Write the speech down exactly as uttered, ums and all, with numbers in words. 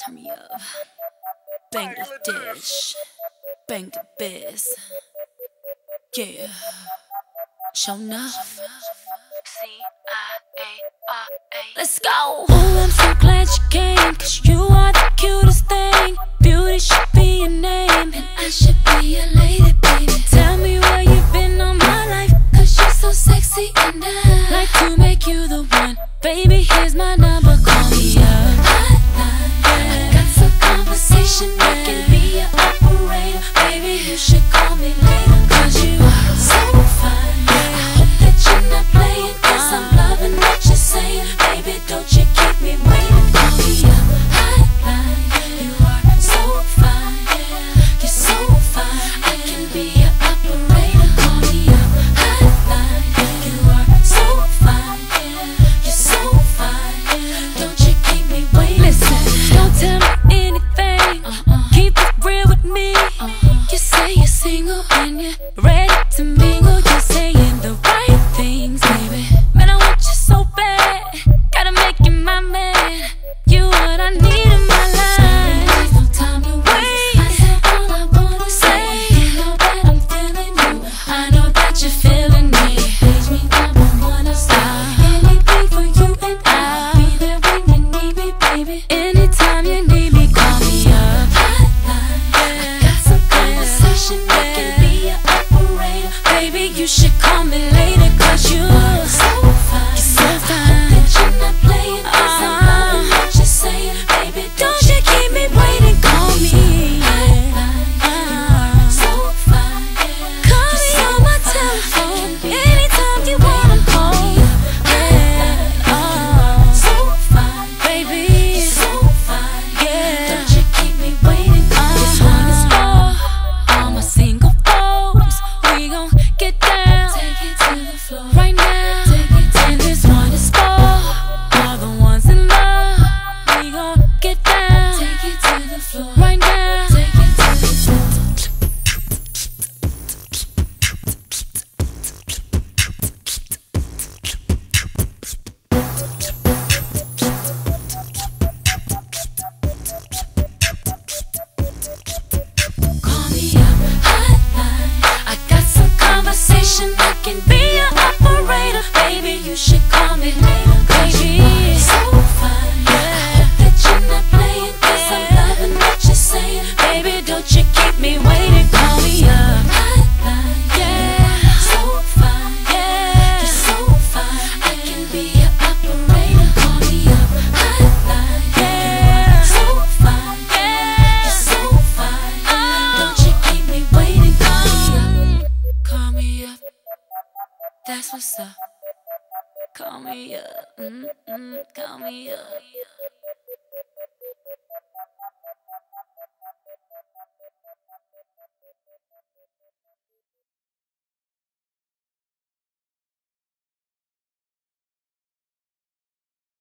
turn me up. Bang the dish, bang the biz. Yeah, show enough. C I A R A. Let's go. Oh, I'm so glad you came, cause you are the cutest thing. Beauty should be your name, and I should be your lady, baby. Tell me where you've been all my life, cause you're so sexy and I like to make you the one. Baby, here's my number, call me up. I got some conversation, I can be your operator. Baby, you should call me later, cause you are so fine. I hope that you're not playing, cause I'm loving what you're saying. Baby, don't you keep me waiting, call me up. Hotline, you are so fine, you're so fine. I can be your operator, call me up. Hotline, you are so fine, you're so fine. Don't you keep me waiting. Listen, don't tell me anything, uh-uh. Keep it real with me. uh-uh. You say you're single and you're ready to mingle. You're saying the right things, baby. Man, I want you so bad, gotta make you my man. You what I need in my life. There's no time to wait. I said all I wanna say. You know that I'm feeling you, I know that you're feeling me. Page me down, I wanna stop. Anything for you and I'll be there when you need me, baby. Anytime you need me, call me up. Hotline, I got some conversation, I can be your operator. Baby, you should call me later, cause you're so fine. You're so fine. I hope that you're not playing, cause I'm loving what you're saying. Baby, don't you keep me waiting, call me. Hotline, so fine. Call me on my telephone anytime you wanna call. Yeah, oh, so fine, baby, so fine. Yeah, don't you keep me waiting. This one is for all my single folks. We gon' get down, take it to the floor right now. Take it to and this one is for all the ones in love. We gon' get down, take it to the floor right now. Take it to the floor. Call me up, hotline. I got some conversation, I can be your operator. Baby, you should call me later, baby. So fine, yeah. I hope that you're not playing, cause I'm loving what you're saying. Baby, don't you keep me waiting, call me up. Hotline, yeah. So fine, yeah. You're so fine, I can be your operator. Call me up. Hotline, yeah. So fine, yeah. You're so fine, don't you keep me waiting, call me up. Call me up, that's what's up. Call me up, mm-mm, call me up.